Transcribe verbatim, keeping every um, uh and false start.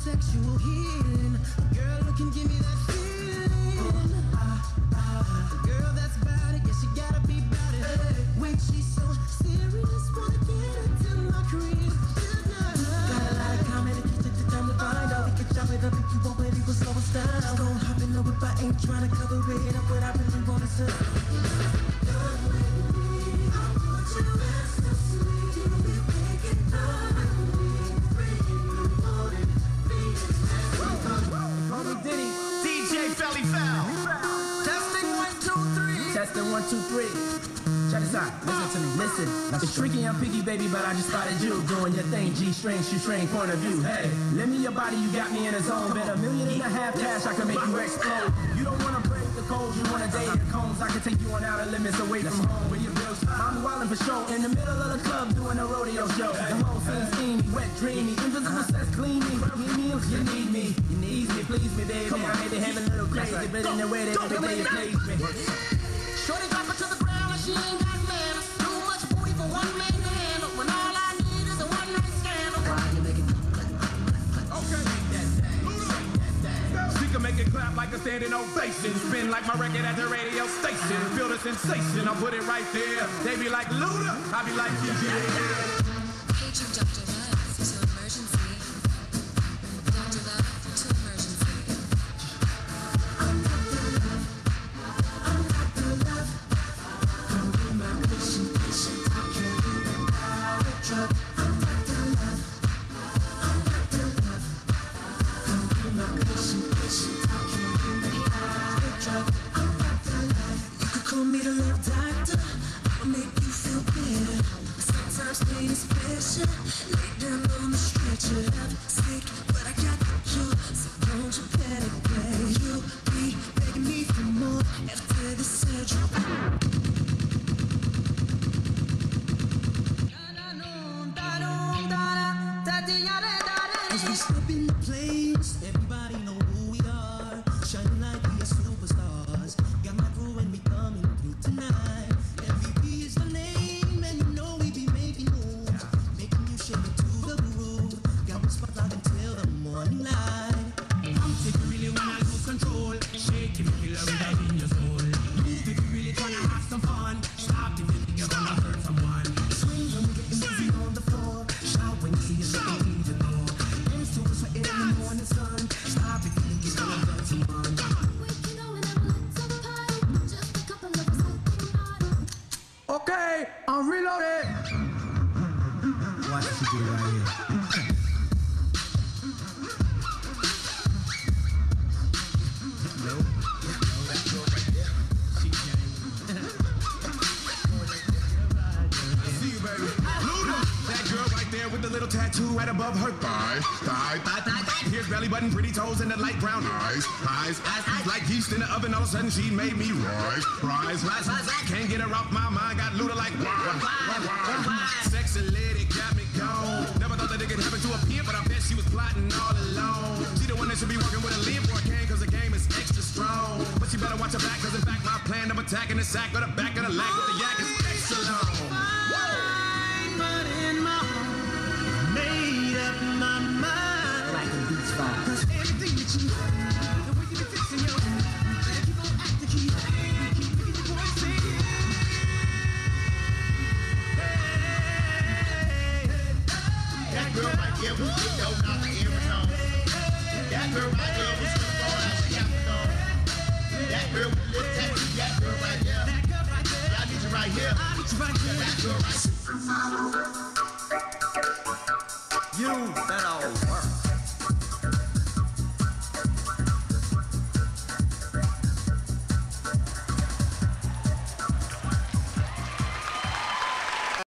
sexual healing. A girl who can give me that feeling. Ah, ah, a girl that's about it, yeah, she gotta be about it. Hey. Wait, she's so serious, wanna get into my crib tonight. Got a lot of comment, it can take the time to find out. We can chop it up if you want, but it will slow us down. Just gon' hop in the whip, I ain't tryna cover it up, but I really want it to. Testing one, two, three. Check this out. Listen to me. Listen. It's tricky, I'm picky, baby, but I just spotted you doing your thing. G-string, shoestring, point of view. Hey, lend me your body, you got me in a zone. Bet a million and a half cash, I can make you explode. You don't wanna break the code, you wanna date the cones. I can take you on outer limits away from home with your bills. I'm wildin' for show in the middle of the club doing a rodeo show. The whole scene steamy, wet, dreamy, invisible sex, clean me. You need me, you need me, please me, baby. I made it have a little crazy, but in the way that every day it plays me. Shorty drop her to the ground and she ain't got manners. Too much booty for one man to handle. When all I need is a one night scandal. Why you make it clap? Okay. She can make it clap like a standing ovation. Spin like my record at the radio station. Feel the sensation, I'll put it right there. They be like Luda, I be like G G. Paging Doctor Love to emergency. Doctor Love to emergency. Call me the love doctor, I'll make you feel better. Sometimes pain is pressure, lay down on the stretcher. I'm sick, but I got the cure, so don't you panic, babe. You'll be begging me for more after the surgery. As we step in the place, everybody know who we are. Shining like we are superstars. Got my crew and we coming through tonight. M V P is the name, and you know we be making moves, making you shake it to the groove. Got me spotlight until the morning light. I'm taking really when I lose control. Shaking the killer right in your soul. Move if you really tryna have some fun. Stop if you think you're gonna hurt someone. Swing when we getting busy on the floor. Shout when you see us leave the door. Dance to us right in the morning sun. Stop if you think you're gonna hurt someone. Okay, I'm reloaded. Watch what you do right here. With the little tattoo right above her thigh, thigh, thigh, thigh, thigh. Here's belly button, pretty toes, and the light brown eyes, eyes, eyes, eyes. Like yeast in the oven, all of a sudden she made me rise, rise, rise, rise. Can't get her off my mind, got Luda like why, why, why. Sexy lady got me gone. Never thought that it could happen to a pimp, but I bet she was plotting all alone. She the one that should be working with a lead for a cane, cause the game is extra strong. But she better watch her back, cause in fact my plan of attacking the sack or the back of the leg with the yak is extra long. Fine, but in my made up my mind. Like a beach vibe. Cause everything that you do, the way you be fixing your better keep on acting, keep keep keep your voice in. That girl right there was big though, not the Arizona. That girl right there was gonna fall out of Capricorn. That girl with the little tattoo, that girl right there. That girl right there. I need you right here. I need you right here. That girl right there. You better